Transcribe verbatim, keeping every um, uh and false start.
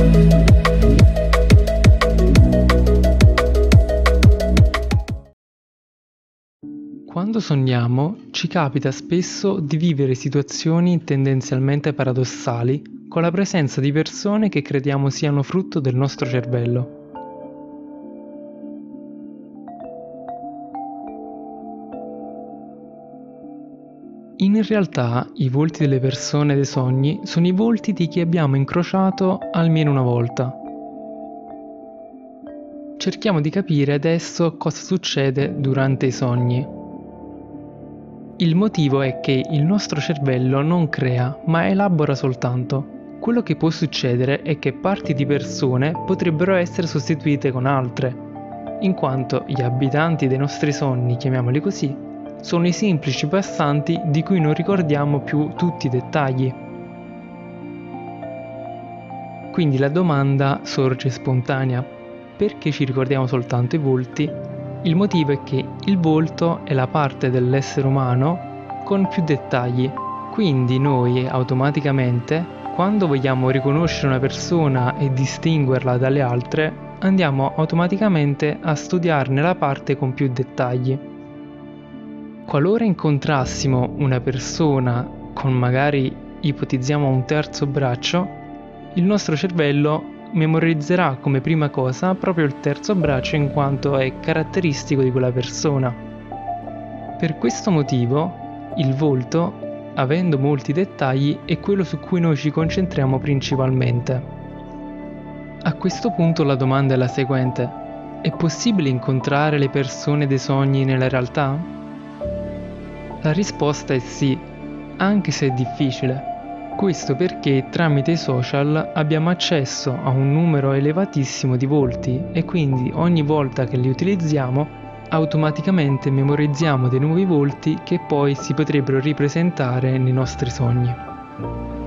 Quando sogniamo, ci capita spesso di vivere situazioni tendenzialmente paradossali con la presenza di persone che crediamo siano frutto del nostro cervello. In realtà, i volti delle persone dei sogni sono i volti di chi abbiamo incrociato almeno una volta. Cerchiamo di capire adesso cosa succede durante i sogni. Il motivo è che il nostro cervello non crea, ma elabora soltanto. Quello che può succedere è che parti di persone potrebbero essere sostituite con altre, in quanto gli abitanti dei nostri sogni, chiamiamoli così, sono i semplici passanti di cui non ricordiamo più tutti i dettagli. Quindi la domanda sorge spontanea: perché ci ricordiamo soltanto i volti? Il motivo è che il volto è la parte dell'essere umano con più dettagli, quindi noi automaticamente, quando vogliamo riconoscere una persona e distinguerla dalle altre, andiamo automaticamente a studiarne la parte con più dettagli. Qualora incontrassimo una persona con magari, ipotizziamo, un terzo braccio, il nostro cervello memorizzerà come prima cosa proprio il terzo braccio in quanto è caratteristico di quella persona. Per questo motivo, il volto, avendo molti dettagli, è quello su cui noi ci concentriamo principalmente. A questo punto la domanda è la seguente: è possibile incontrare le persone dei sogni nella realtà? La risposta è sì, anche se è difficile. Questo perché tramite i social abbiamo accesso a un numero elevatissimo di volti e quindi ogni volta che li utilizziamo automaticamente memorizziamo dei nuovi volti che poi si potrebbero ripresentare nei nostri sogni.